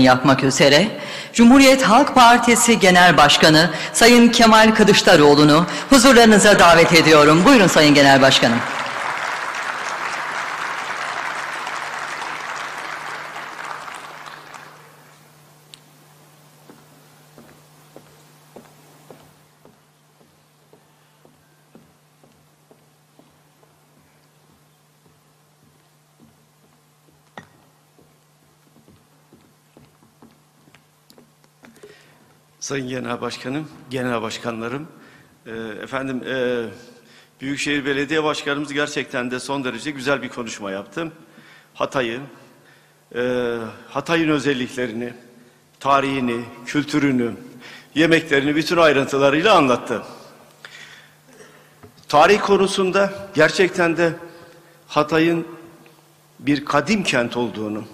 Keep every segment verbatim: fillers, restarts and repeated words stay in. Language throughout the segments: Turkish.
yapmak üzere Cumhuriyet Halk Partisi Genel Başkanı Sayın Kemal Kılıçdaroğlu'nu huzurlarınıza davet ediyorum. Buyurun Sayın Genel Başkanım. Sayın Genel Başkanım, Genel Başkanlarım, e, efendim e, Büyükşehir Belediye Başkanımız gerçekten de son derece güzel bir konuşma yaptı. Hatay'ı, e, Hatay'ın özelliklerini, tarihini, kültürünü, yemeklerini bütün ayrıntılarıyla anlattı. Tarih konusunda gerçekten de Hatay'ın bir kadim kent olduğunu,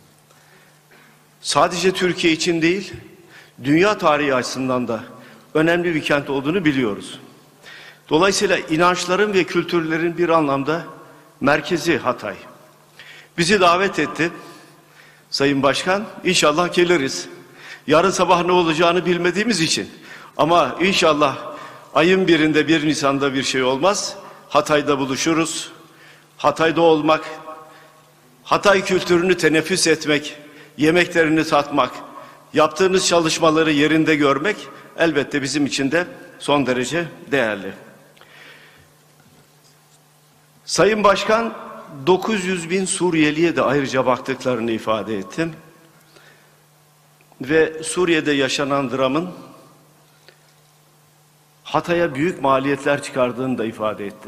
sadece Türkiye için değil, dünya tarihi açısından da önemli bir kent olduğunu biliyoruz. Dolayısıyla inançların ve kültürlerin bir anlamda merkezi Hatay. Bizi davet etti Sayın Başkan. İnşallah geliriz. Yarın sabah ne olacağını bilmediğimiz için. Ama inşallah ayın birinde bir Nisan'da bir şey olmaz. Hatay'da buluşuruz. Hatay'da olmak, Hatay kültürünü teneffüs etmek, yemeklerini tatmak, yaptığınız çalışmaları yerinde görmek elbette bizim için de son derece değerli. Sayın Başkan dokuz yüz bin Suriyeli'ye de ayrıca baktıklarını ifade ettim. Ve Suriye'de yaşanan dramın Hatay'a büyük maliyetler çıkardığını da ifade etti.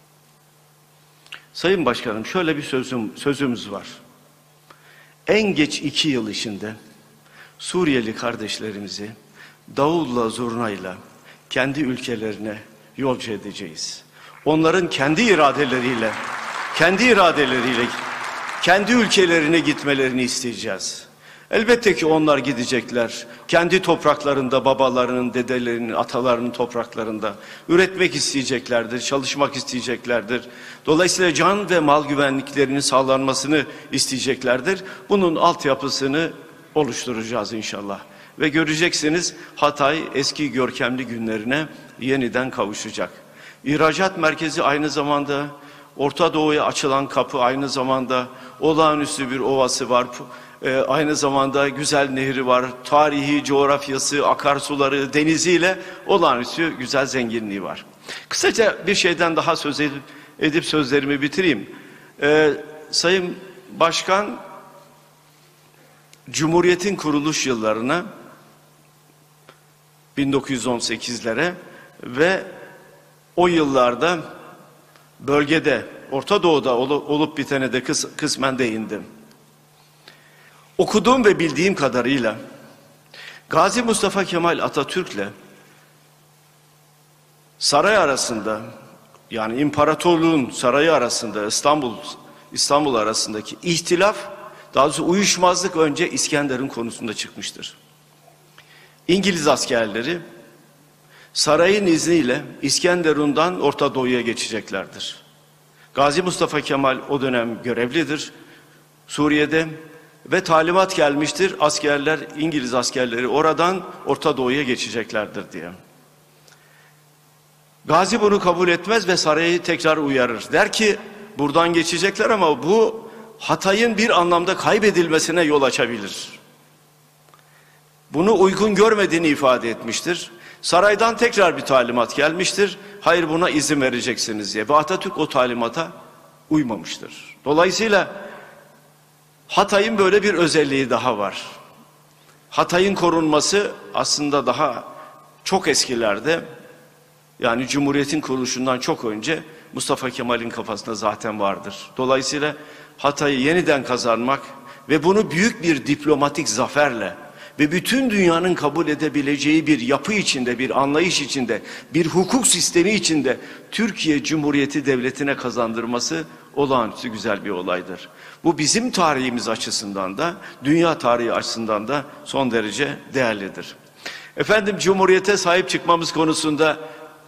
Sayın Başkanım, şöyle bir sözüm, sözümüz var. En geç iki yıl içinde Suriyeli kardeşlerimizi davulla, zurnayla kendi ülkelerine yolcu edeceğiz. Onların kendi iradeleriyle, kendi iradeleriyle kendi ülkelerine gitmelerini isteyeceğiz. Elbette ki onlar gidecekler. Kendi topraklarında, babalarının, dedelerinin, atalarının topraklarında üretmek isteyeceklerdir, çalışmak isteyeceklerdir. Dolayısıyla can ve mal güvenliklerinin sağlanmasını isteyeceklerdir. Bunun altyapısını oluşturacağız inşallah. Ve göreceksiniz Hatay eski görkemli günlerine yeniden kavuşacak. İhracat merkezi aynı zamanda Orta Doğu'ya açılan kapı, aynı zamanda olağanüstü bir ovası var. Ee, aynı zamanda güzel nehri var. Tarihi, coğrafyası, akarsuları, deniziyle olağanüstü güzel zenginliği var. Kısaca bir şeyden daha söz edip, edip sözlerimi bitireyim. Ee, Sayın Başkan, Cumhuriyet'in kuruluş yıllarına bin dokuz yüz on sekizlere ve o yıllarda bölgede, Orta Doğu'da olup bitene de kıs, kısmen değindim. Okuduğum ve bildiğim kadarıyla Gazi Mustafa Kemal Atatürk'le saray arasında, yani imparatorluğun sarayı arasında, İstanbul İstanbul arasındaki ihtilaf, daha doğrusu uyuşmazlık önce İskenderun konusunda çıkmıştır. İngiliz askerleri sarayın izniyle İskenderun'dan Orta Doğu'ya geçeceklerdir. Gazi Mustafa Kemal o dönem görevlidir Suriye'de ve talimat gelmiştir. Askerler, İngiliz askerleri oradan Orta Doğu'ya geçeceklerdir diye. Gazi bunu kabul etmez ve sarayı tekrar uyarır. Der ki buradan geçecekler ama bu Hatay'ın bir anlamda kaybedilmesine yol açabilir. Bunu uygun görmediğini ifade etmiştir. Saraydan tekrar bir talimat gelmiştir. Hayır, buna izin vereceksiniz diye. Ve Atatürk o talimata uymamıştır. Dolayısıyla Hatay'ın böyle bir özelliği daha var. Hatay'ın korunması aslında daha çok eskilerde, yani Cumhuriyet'in kuruluşundan çok önce Mustafa Kemal'in kafasında zaten vardır. Dolayısıyla Hatay'ı yeniden kazanmak ve bunu büyük bir diplomatik zaferle ve bütün dünyanın kabul edebileceği bir yapı içinde, bir anlayış içinde, bir hukuk sistemi içinde Türkiye Cumhuriyeti Devleti'ne kazandırması olağanüstü güzel bir olaydır. Bu bizim tarihimiz açısından da, dünya tarihi açısından da son derece değerlidir. Efendim, Cumhuriyete sahip çıkmamız konusunda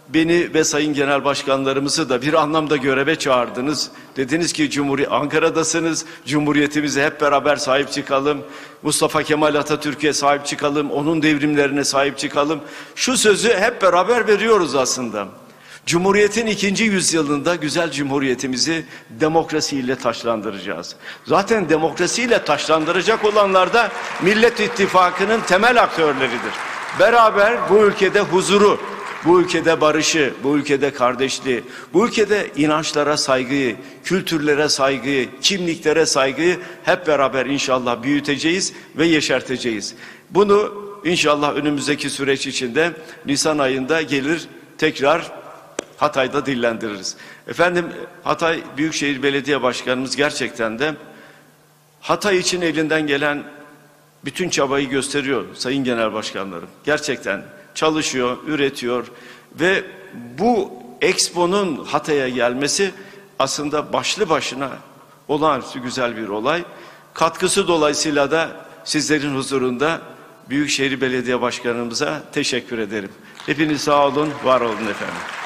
beni ve sayın genel başkanlarımızı da bir anlamda göreve çağırdınız. Dediniz ki Cumhuriyet Ankara'dasınız. Cumhuriyetimize hep beraber sahip çıkalım. Mustafa Kemal Atatürk'e sahip çıkalım. Onun devrimlerine sahip çıkalım. Şu sözü hep beraber veriyoruz aslında. Cumhuriyetin ikinci yüzyılında güzel cumhuriyetimizi demokrasiyle taşlandıracağız. Zaten demokrasiyle taşlandıracak olanlar da Millet İttifakı'nın temel aktörleridir. Beraber bu ülkede huzuru, bu ülkede barışı, bu ülkede kardeşliği, bu ülkede inançlara saygıyı, kültürlere saygıyı, kimliklere saygıyı hep beraber inşallah büyüteceğiz ve yeşerteceğiz. Bunu inşallah önümüzdeki süreç içinde Nisan ayında gelir tekrar Hatay'da dillendiririz. Efendim Hatay Büyükşehir Belediye Başkanımız gerçekten de Hatay için elinden gelen bütün çabayı gösteriyor sayın genel başkanlarım. Gerçekten çalışıyor, üretiyor ve bu Expo'nun Hatay'a gelmesi aslında başlı başına olağanüstü güzel bir olay. Katkısı dolayısıyla da sizlerin huzurunda Büyükşehir Belediye Başkanımıza teşekkür ederim. Hepiniz sağ olun, var olun efendim.